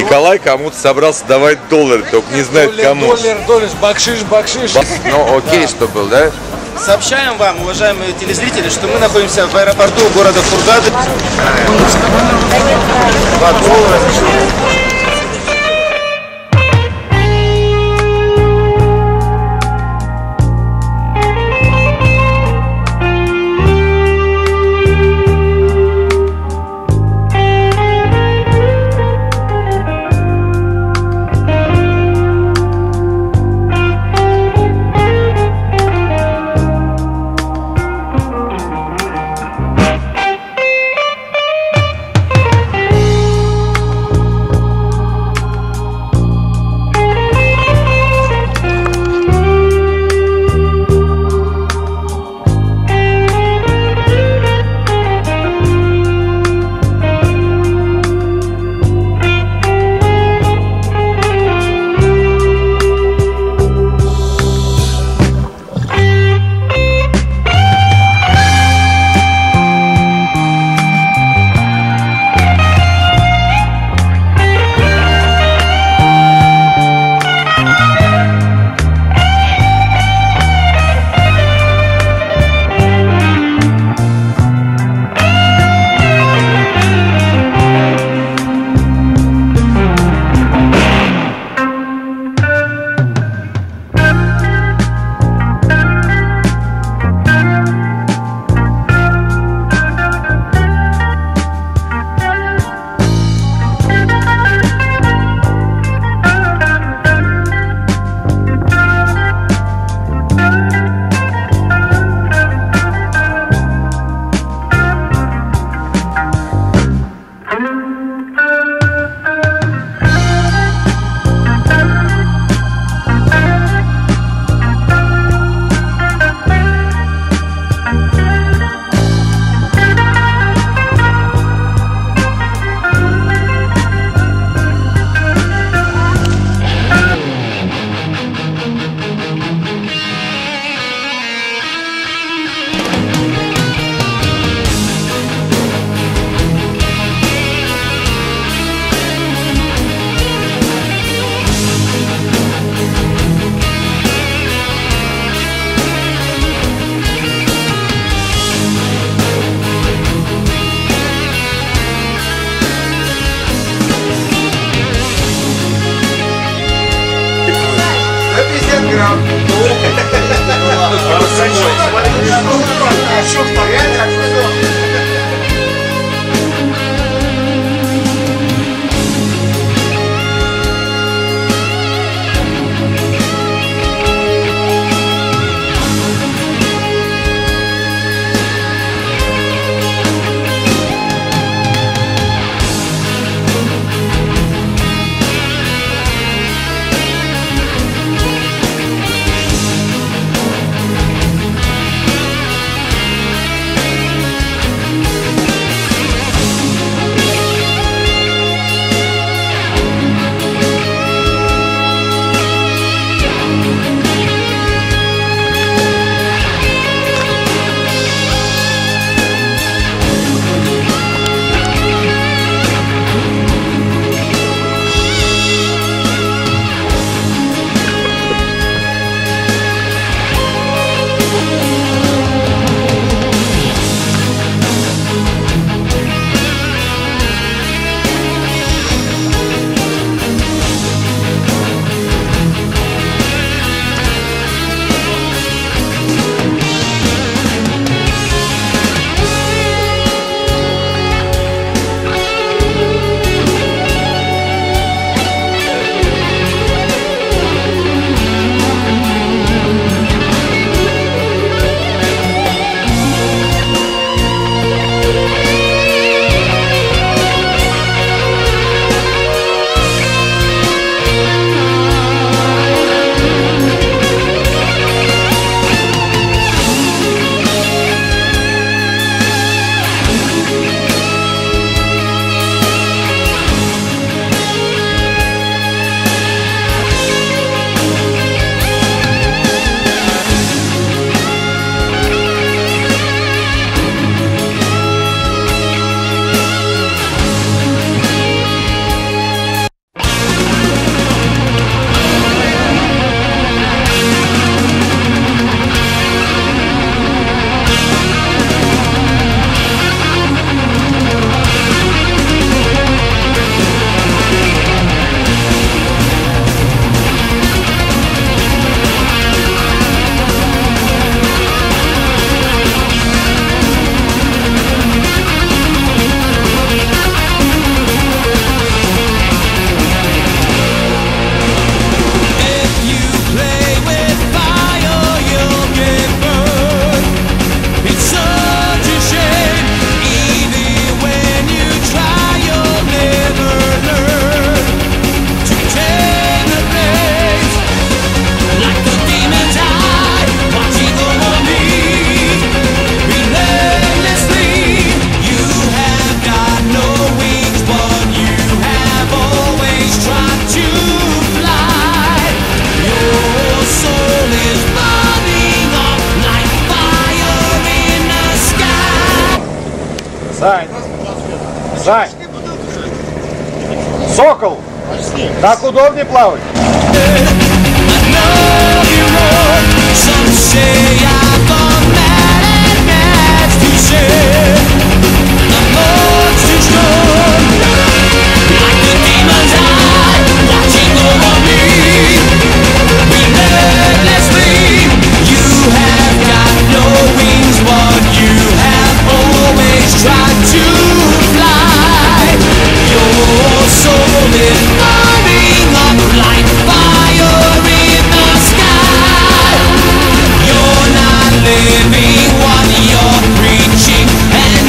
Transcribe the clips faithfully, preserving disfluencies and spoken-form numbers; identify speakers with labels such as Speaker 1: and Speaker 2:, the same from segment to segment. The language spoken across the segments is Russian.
Speaker 1: Николай кому-то собрался давать доллар, только не знает
Speaker 2: Доллар,
Speaker 1: кому.
Speaker 2: доллар, доллар, бакшиш, бакшиш.
Speaker 1: Ну окей, что был, да?
Speaker 3: Сообщаем вам, уважаемые телезрители, что мы находимся в аэропорту города Хургады. Два доллара.
Speaker 4: Сань! Сань! Сокол! Так удобнее плавать?
Speaker 5: Some say I've gone mad and that's too sad. The mood's too strong, like the demon's eye watching over me. Relentlessly, you have got no wings, but you have always tried to fly. Your soul is burning up like fire in the sky. You're not living what you're preaching, and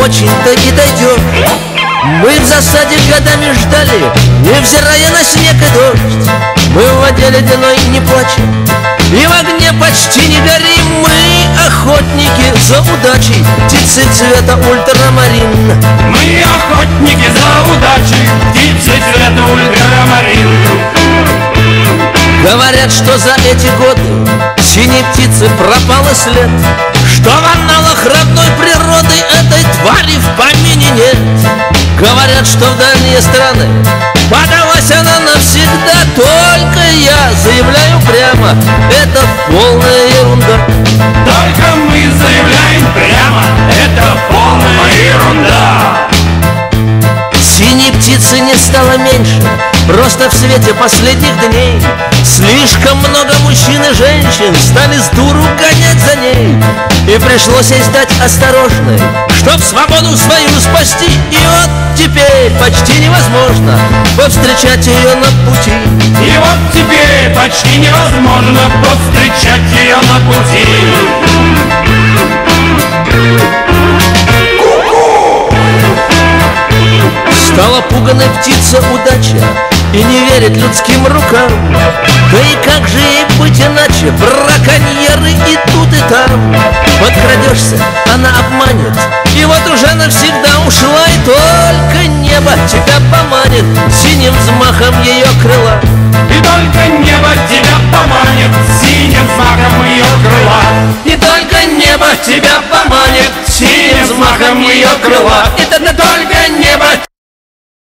Speaker 5: очень-то и дойдешь. Мы в засаде годами ждали, невзирая на снег и дождь. Мы в воде ледяной не плачем и в огне почти не горим. Мы охотники за удачей, птицы цвета ультрамарин.
Speaker 6: Мы охотники за удачей, птицы цвета ультрамарин.
Speaker 5: Говорят, что за эти годы синей птицы пропал и след, что в аналах родной природы этой твари в помине нет. Говорят, что в дальние страны подалась она навсегда. Только я заявляю прямо, это полная ерунда.
Speaker 6: Только мы заявляем прямо, это полная ерунда.
Speaker 5: Синей птицы не стало меньше, просто в свете последних дней слишком много мужчин и женщин стали с дуру гонять за ней. И пришлось ей стать осторожной, чтоб свободу свою спасти. И вот теперь почти невозможно повстречать ее на пути.
Speaker 6: И вот теперь почти невозможно повстречать ее на пути.
Speaker 5: Стала пуганой птица удача и не верит людским рукам. Да и как же ей быть иначе? Браконьеры и тут, и там. Подкрадешься, она обманет, и вот уже навсегда ушла. И только небо тебя поманит синим взмахом ее крыла.
Speaker 6: И только небо тебя поманит синим взмахом ее крыла.
Speaker 5: И только небо тебя поманит синим взмахом ее крыла. И